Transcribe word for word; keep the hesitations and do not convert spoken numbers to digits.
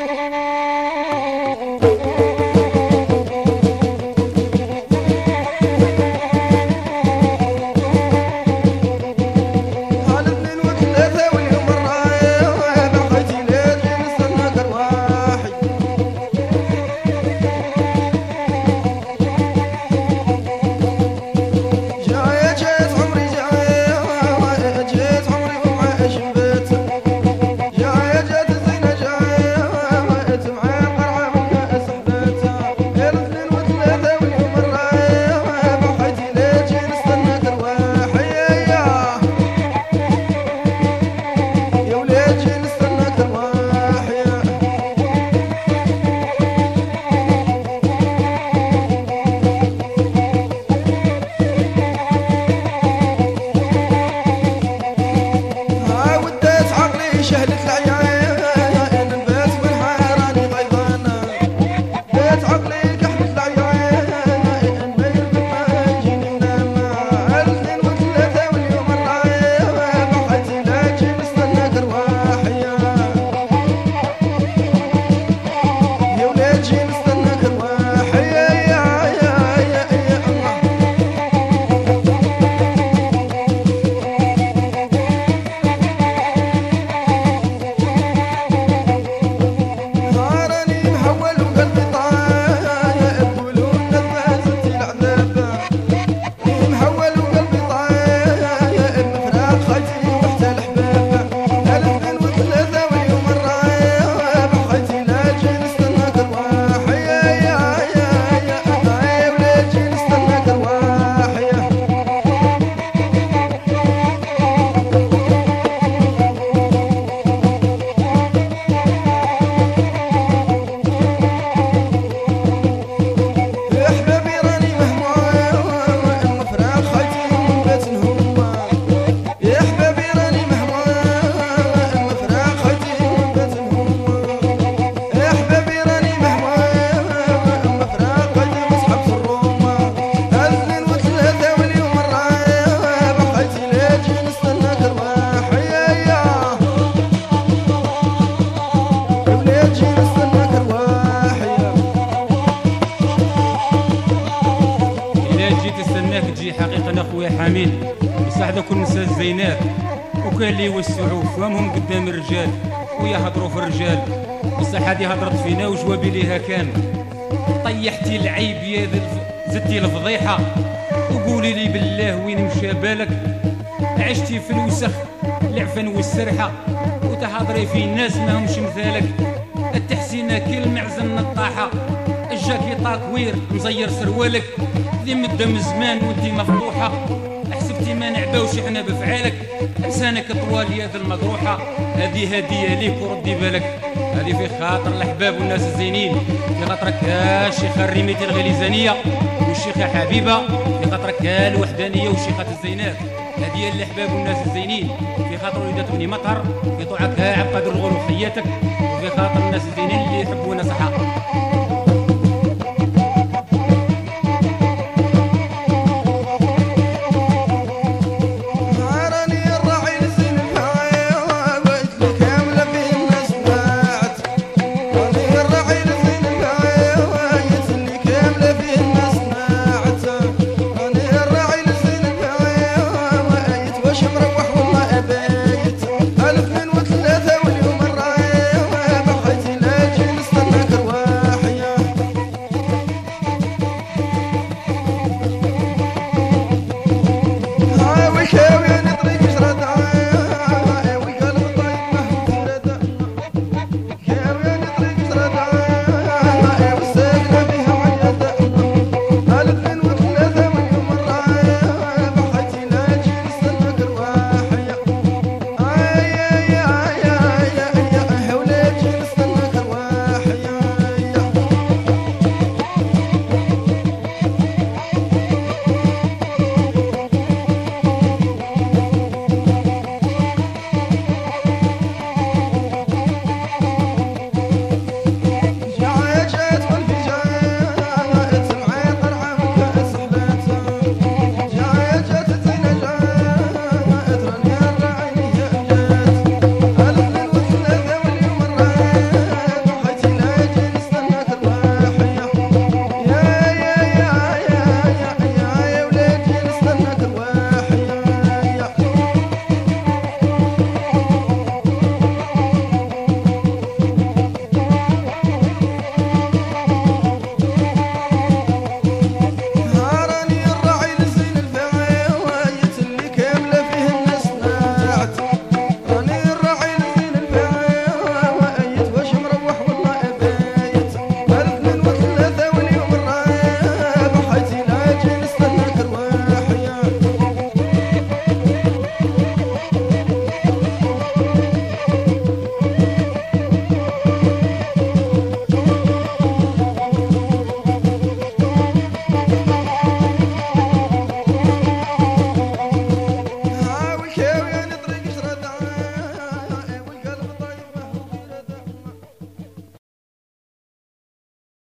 حميد بصح ذاك النساء الزينات وكان اللي يوسعوا فهمهم قدام الرجال ويهضروا في الرجال، بصح هذه هضرت فينا وجوابي ليها كان طيحتي العيب يا زدتي الفضيحه وقولي لي بالله وين مشى بالك، عشتي في الوسخ العفن والسرحه وتحاضري في الناس ما همش مثالك، التحسينه كي المعزن الطاحه الجاكي طاكوير مزير سروالك ذي مدة زمان وانتي مفضوحة، حسبتي ما نعباوش احنا بفعالك لسانك طوال يد المجروحة، هذه هدية ليك وردي بالك، هذه في خاطر الأحباب والناس الزينين، في خاطرك يا شيخة الرميتي الغليزانية والشيخة حبيبة، في خاطرك يا الوحدانية والشيخة الزينات، هدية للأحباب والناس الزينين، في خاطر وليدات بني مطهر، في طوعك يا عبد القادر الغول وخياتك، وفي خاطر الناس الزينين اللي يحبونا صح